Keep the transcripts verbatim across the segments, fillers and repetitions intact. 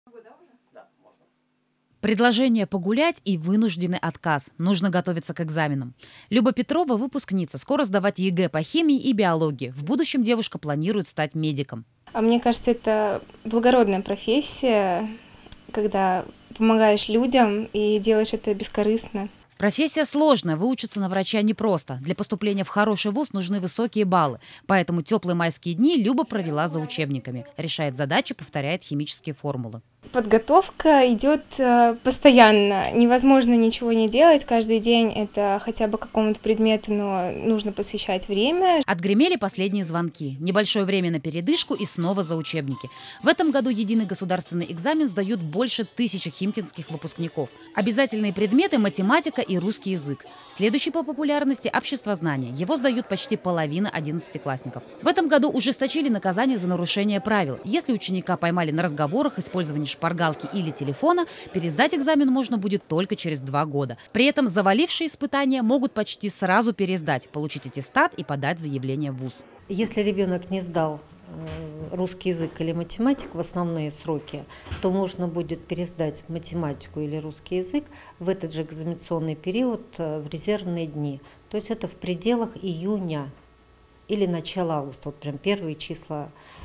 Предложение погулять и вынужденный отказ. Нужно готовиться к экзаменам. Люба Петрова – выпускница. Скоро сдавать ЕГЭ по химии и биологии. В будущем девушка планирует стать медиком. А мне кажется, это благородная профессия, когда помогаешь людям и делаешь это бескорыстно. Профессия сложная, выучиться на врача непросто. Для поступления в хороший вуз нужны высокие баллы. Поэтому теплые майские дни Люба провела за учебниками. Решает задачи, повторяет химические формулы. Подготовка идет постоянно. Невозможно ничего не делать. Каждый день это хотя бы какому-то предмету, но нужно посвящать время. Отгремели последние звонки. Небольшое время на передышку и снова за учебники. В этом году единый государственный экзамен сдают больше тысячи химкинских выпускников. Обязательные предметы – математика и русский язык. Следующий по популярности – обществознание. Его сдают почти половина одиннадцатиклассников. В этом году ужесточили наказание за нарушение правил. Если ученика поймали на разговорах, использовании шпаргалки или телефона, пересдать экзамен можно будет только через два года. При этом завалившие испытания могут почти сразу пересдать, получить аттестат и подать заявление в вуз. Если ребенок не сдал русский язык или математику в основные сроки, то можно будет пересдать математику или русский язык в этот же экзаменационный период в резервные дни. То есть это в пределах июня или начала августа, вот прям первые числа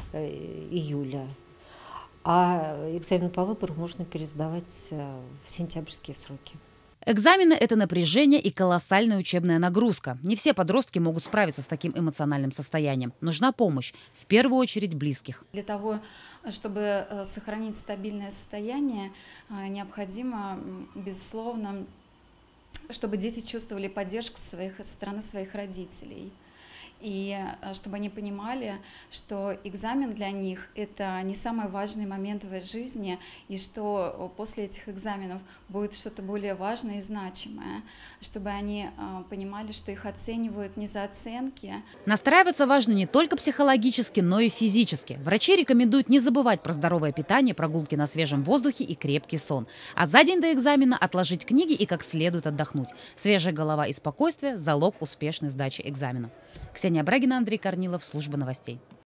июля. А экзамен по выбору можно пересдавать в сентябрьские сроки. Экзамены – это напряжение и колоссальная учебная нагрузка. Не все подростки могут справиться с таким эмоциональным состоянием. Нужна помощь, в первую очередь близких. Для того, чтобы сохранить стабильное состояние, необходимо, безусловно, чтобы дети чувствовали поддержку своих, со стороны своих родителей. И чтобы они понимали, что экзамен для них – это не самый важный момент в их жизни, и что после этих экзаменов будет что-то более важное и значимое, чтобы они понимали, что их оценивают не за оценки. Настраиваться важно не только психологически, но и физически. Врачи рекомендуют не забывать про здоровое питание, прогулки на свежем воздухе и крепкий сон. А за день до экзамена отложить книги и как следует отдохнуть. Свежая голова и спокойствие – залог успешной сдачи экзамена. Ксения Брагина, Андрей Корнилов, служба новостей.